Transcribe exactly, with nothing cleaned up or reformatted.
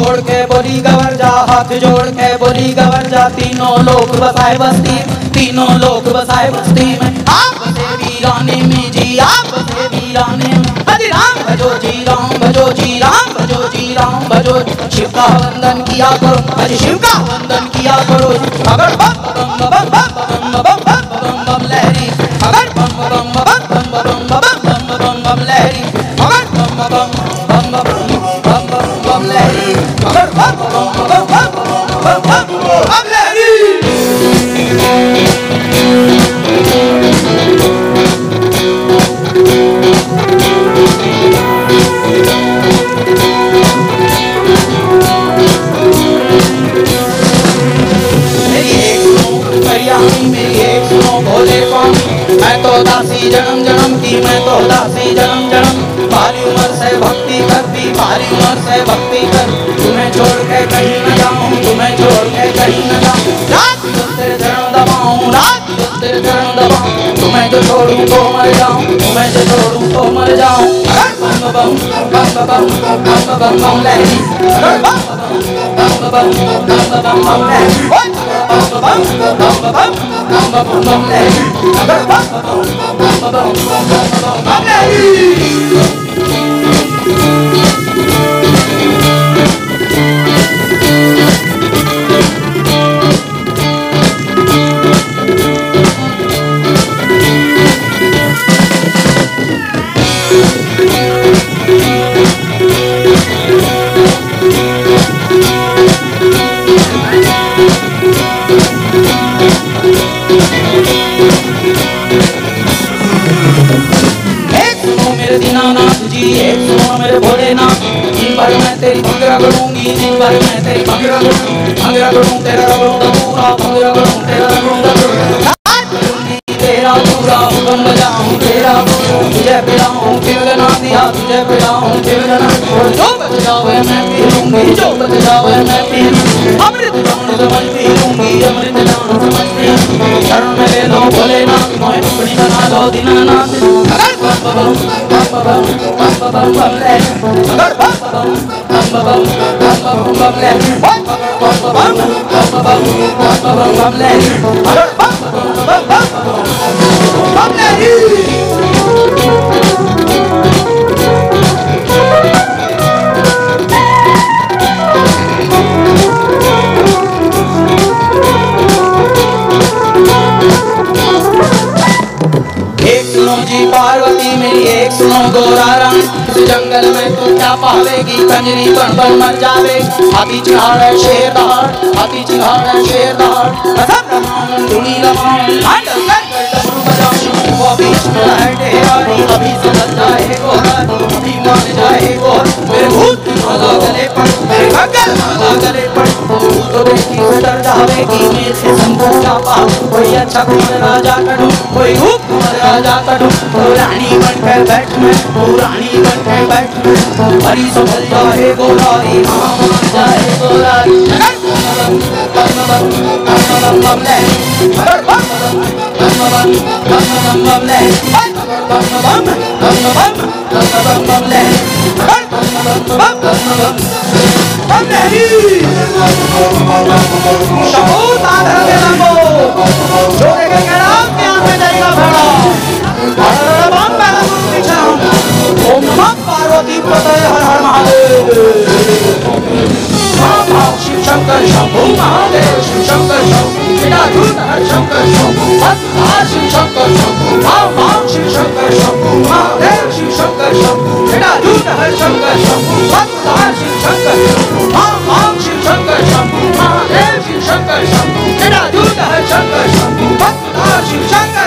छोड़ के बोली गवर जा, हाथ जोड़ के बोली गवर जा। तीनों लोग बसाए बस्ती, तीनों लोग बसाए बस्ती में। आप बसे वीराने में जी, आप बसे वीराने में। हरि राम भजो जी राम भजो जी राम भजो जी राम भजो। शिव का वंदन किया करो, हरि शिव का वंदन किया करो। अगर बम बम बम बम बम बम बम बम लहरी, अगर बम बम बम बम बम बम बम बम लहरी, अगर बम बम बम बम बम बम लहरी, अगर बम बम बम बम बम बम लहरी। मेरी एक सुनो भोले स्वामी, मैं तो दासी जन्म जन्म की, मैं तो दासी जन्म जन्म। भारी उम्र से भक्ति करती, भारी उम्र से भक्ति कर। तुम्हें छोड़ के कहीं न जाऊं, तुम्हें छोड़ के कहीं न जाऊं। रात को तेरे चरण दबाऊं, रात को तेरे चरण दबाऊं। तुम्हें जो छोड़ूं तो मर जाऊं, तुम्हें जो छोड़ूं तो मर जाऊं। बम बम बम बम बम बम बम लहरी, बम बम बम बम बम बम लहरी, बम बम बम बम बम बम लहरी, बम बम बम बम लहरी। दीनानाथ जी, एक सुनो मेरे भोलेनाथ। दिन भर मैं तेरी भंगरा करूंगी, दिन भर मैं तेरी भंगरा करूंगी। भंगरा करूं तेरा रगड़ूंगा पूरा, भंगरा करूं तेरा रगड़ूंगा पूरा। तेरा पूरा हुक्म बजाऊं तेरा पूरा, तुझे पिलाऊं खिलना दिया, तुझे पिलाऊं खिलना। जो बच जावे मैं पी लूंगी, जो बच जावे मैं पी लूंगी। अमृत जान समझ पी लूंगी, अमृत जान समझ पी लूंगी। शरण में ले लो भोलेनाथ, मोहे टुकड़ी बना लो दीनानाथ। अगर बम बम बम बम बम बम बम लहरी, अगर बम बम बम बम बम बम बम लहरी, बम बम बम बम बम बम लहरी, अगर बम बम बम बम लहरी। जी पार्वती मेरी एक सुनो गोरा रंग, इस जंगल में तू क्या पावेगी, कंजरी बन बन मर जावेगी। हाथी चिहाड़ है शेर दहाड़, हाथी चिहाड़ है शेर दहाड़। कसम रमाऊं धुनी रमाऊं, हांडल कर कर डमरू बजाऊं। वो बीच में है ढेरानी, अभी समझ जाए गोरानी, अभी मान जाए गोर। मेरे भूत माला गले पड़, मेरे गगल माला गले पड़। तू तो बेटी से डर जावेगी, मेरे से संभल जा पा। कोई अच्छा कुंवर राजा करूं, कोई रूप कुंवर राजा करूं। तो रानी बन के बैठ मैं, तो रानी बन के बैठ मैं। हरी संभल जाए गोरारी, हाँ मान जाए गोरारी। बम बम बम बम बम लहरी, बम बम बम बम बम लहरी, बम बम बम बम बम बम लहरी, बम बम बम बम लहरी। शंभू तांडव के लंबो, जोड़े के नाम के आंख में जाएगा भेड़ा। ओम नमः पार्वती पतये हर हर महादेव। शिव शंकर शंभू महादेव, शिव शंकर शंभू निराधूत हर शंकर शंभू। शिव शंकर शंभू महादेव, शिव शंकर शंभू महादेव, शिव शंकर शंभू निराधूत हर शंकर शंभू। शिव शंकर शंभू महादेव, शिव शंकर शंभू महादेव, शिव शंकर शंभू निराधूत हर शंकर शंभू। शिव शंकर